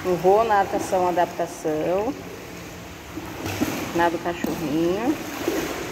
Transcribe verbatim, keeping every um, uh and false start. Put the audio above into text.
Não vou na natação adaptação. Nada do cachorrinho.